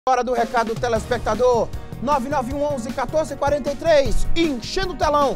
Hora do recado do telespectador, 9911-1443, enchendo o telão.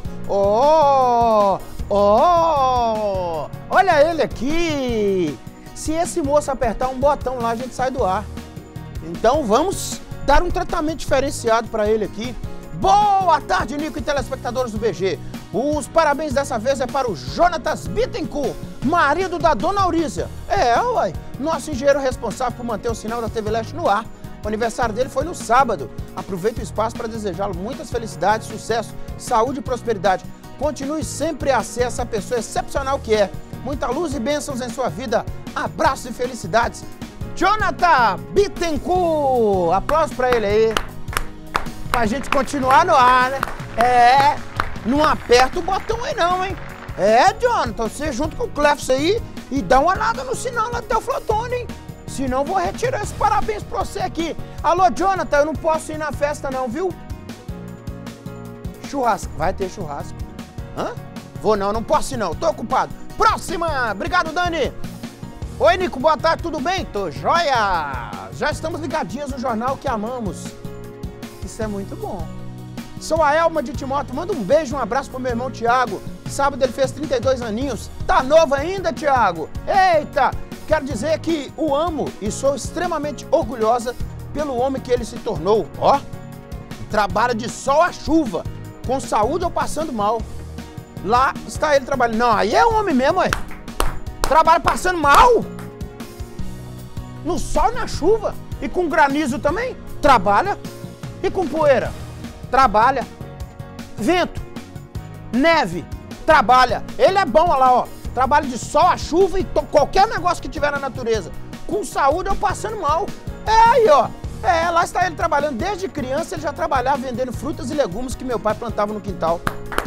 Olha ele aqui. Se esse moço apertar um botão lá, a gente sai do ar. Então vamos dar um tratamento diferenciado para ele aqui. Boa tarde, Nico e telespectadores do BG. Os parabéns dessa vez é para o Jonatas Bittencourt, marido da Dona Aurísia. Uai, nosso engenheiro responsável por manter o sinal da TV Leste no ar. O aniversário dele foi no sábado. Aproveito o espaço para desejá-lo muitas felicidades, sucesso, saúde e prosperidade. Continue sempre a ser essa pessoa excepcional que é. Muita luz e bênçãos em sua vida. Abraços e felicidades. Jonathan Bittencourt. Aplausos para ele aí. Pra gente continuar no ar, né? Não aperta o botão aí não, hein? Jonathan, você junto com o Clefs aí e dá uma olhada no sinal lá do Teoflotone, hein? Senão vou retirar esse parabéns pra você aqui. Alô, Jonathan, eu não posso ir na festa não, viu? Churrasco. Vai ter churrasco. Vou não posso ir não, tô ocupado. Próxima! Obrigado, Dani. Oi, Nico, boa tarde, tudo bem? Tô joia! Já estamos ligadinhos no jornal que amamos. Isso é muito bom. Sou a Elma de Timóteo, manda um beijo, um abraço pro meu irmão Tiago. Sábado ele fez 32 aninhos. Tá novo ainda, Tiago? Eita! Quero dizer que o amo e sou extremamente orgulhosa pelo homem que ele se tornou. Trabalha de sol a chuva, com saúde ou passando mal. Lá está ele trabalhando. Não, aí é homem mesmo, ué. Trabalha passando mal. No sol e na chuva. E com granizo também? Trabalha. E com poeira? Trabalha. Vento. Neve. Trabalha. Ele é bom, olha lá, ó. Trabalha de sol, a chuva e qualquer negócio que tiver na natureza. Com saúde ou passando mal. Aí, ó. Lá está ele trabalhando. Desde criança ele já trabalhava vendendo frutas e legumes que meu pai plantava no quintal.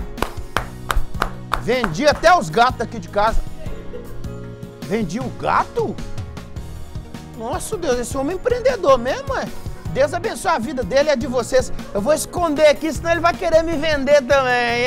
Vendia até os gatos daqui de casa. Vendia o gato? Nossa, Deus, esse homem é empreendedor mesmo, é? Deus abençoe a vida dele e a de vocês. Eu vou esconder aqui, senão ele vai querer me vender também.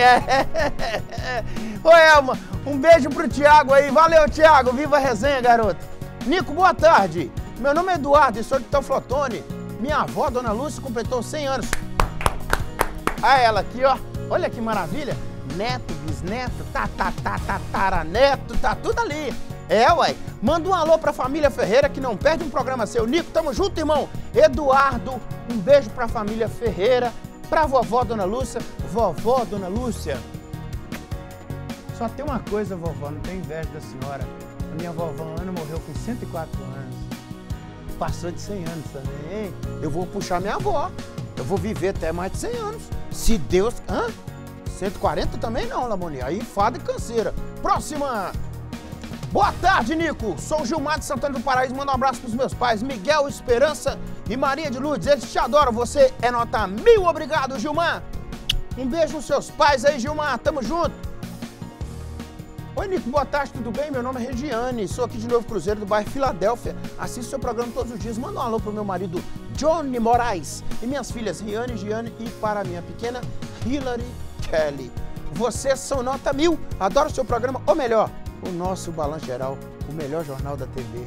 Ô, Elma, um beijo pro Tiago aí. Valeu, Tiago. Viva a resenha, garoto. Nico, boa tarde. Meu nome é Eduardo e sou de Teoflotone. Minha avó, Dona Lúcia, completou 100 anos. Ela aqui, ó. Olha que maravilha. Neto, bisneto, tataraneto, tá tudo ali. Uai. Manda um alô pra família Ferreira que não perde um programa seu. Nico, tamo junto, irmão. Eduardo, um beijo pra família Ferreira. Pra vovó, Dona Lúcia. Vovó, Dona Lúcia. Só tem uma coisa, vovó, não tenho inveja da senhora. A minha vovó Ana morreu com 104 anos. Passou de 100 anos também, hein? Eu vou puxar minha avó. Eu vou viver até mais de 100 anos. Se Deus... 140 também não, Lamoni. Aí fada e canseira. Próxima! Boa tarde, Nico. Sou o Gilmar de Santana do Paraíso. Manda um abraço pros meus pais, Miguel, Esperança e Maria de Lourdes. Eles te adoram. Você é nota 1000. Obrigado, Gilmar. Um beijo nos seus pais aí, Gilmar. Tamo junto. Oi, Nico. Boa tarde, tudo bem? Meu nome é Regiane. Sou aqui de Novo Cruzeiro, do bairro Filadélfia. Assisto seu programa todos os dias. Manda um alô pro meu marido, Johnny Moraes. E minhas filhas, Riane, Giane e para a minha pequena, Hilary Kelly. Vocês são nota 1000. Adoro o seu programa, ou melhor, o nosso Balanço Geral, o melhor jornal da TV.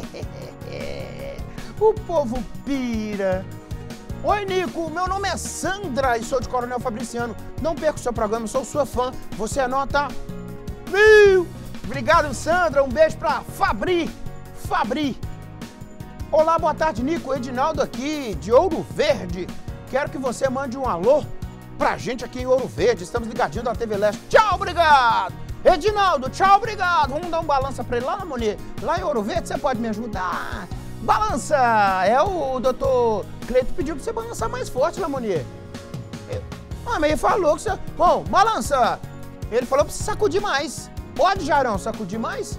O povo pira. Oi, Nico, meu nome é Sandra e sou de Coronel Fabriciano. Não perca o seu programa, sou sua fã. Você é nota 1000. Obrigado, Sandra. Um beijo pra Fabri. Olá, boa tarde, Nico. Edinaldo aqui, de Ouro Verde. Quero que você mande um alô pra gente aqui em Ouro Verde. Estamos ligadinhos da TV Leste. Tchau, obrigado. Edinaldo, tchau, obrigado. Vamos dar um balança pra ele lá, Lamoni. Lá em Ouro Verde, você pode me ajudar? Balança! O doutor Cleito pediu pra você balançar mais forte, Lamoni. Mas ele falou que você... Bom, balança! Ele falou pra você sacudir mais. Pode, Jairão, sacudir mais?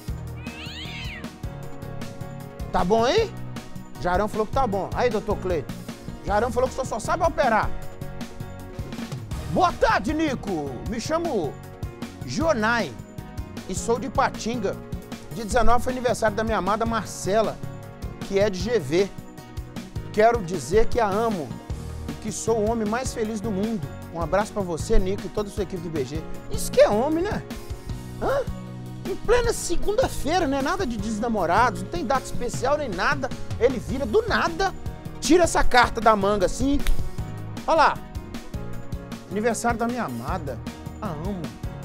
Tá bom aí? Jairão falou que tá bom. Aí, doutor Cleito. Jairão falou que você só sabe operar. Boa tarde, Nico. Me chamo Jonai e sou de Ipatinga. Dia 19 foi aniversário da minha amada Marcela, que é de GV. Quero dizer que a amo e que sou o homem mais feliz do mundo. Um abraço pra você, Nico, e toda a sua equipe do BG. Isso que é homem, né? Em plena segunda-feira, né? Nada de desnamorados, não tem data especial nem nada. Ele vira do nada. tira essa carta da manga assim. Olha lá. Aniversário da minha amada. A amo.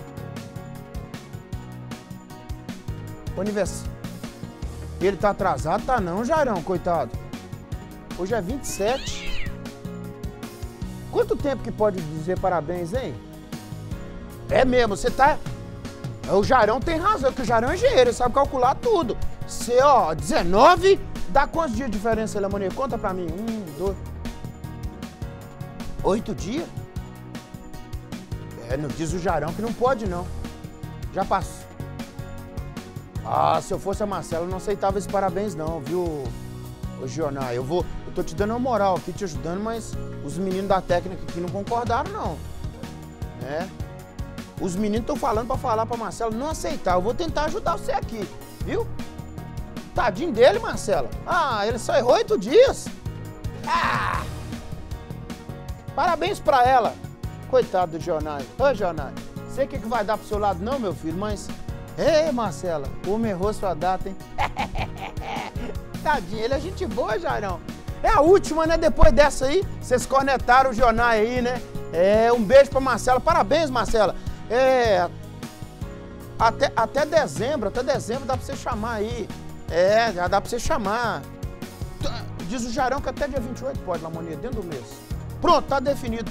O aniversário. Ele tá atrasado? Tá não, Jairão, coitado. Hoje é 27. Quanto tempo que pode dizer parabéns, hein? É mesmo, você tá... O Jairão tem razão, porque o Jairão é engenheiro, ele sabe calcular tudo. Você, ó, 19, dá quantos dias de diferença, Lamonia? Conta pra mim. 1, 2... 8 dias? Não diz o Jairão que não pode, não. Já passou. Ah, se eu fosse a Marcela, eu não aceitava esse parabéns, não, viu, ô Gionai? Eu tô te dando uma moral aqui, te ajudando, mas os meninos da técnica aqui não concordaram, não. Né? Os meninos estão falando pra falar pra Marcela não aceitar. Eu vou tentar ajudar você aqui, viu? Tadinho dele, Marcela. Ah, ele só errou 8 dias. Ah! Parabéns pra ela. Coitado do Gionai. Ô, Gionai, sei que vai dar pro seu lado não, meu filho, mas... Ei, Marcela, o homem errou sua data, hein? Tadinho, ele é gente boa, Jairão. É a última, né? Depois dessa aí, vocês cornetaram o Gionai aí, né? Um beijo pra Marcela. Parabéns, Marcela. Até dezembro dá pra você chamar aí. Já dá pra você chamar. Diz o Jairão que até dia 28 pode, Lamonia, dentro do mês. Pronto, tá definido.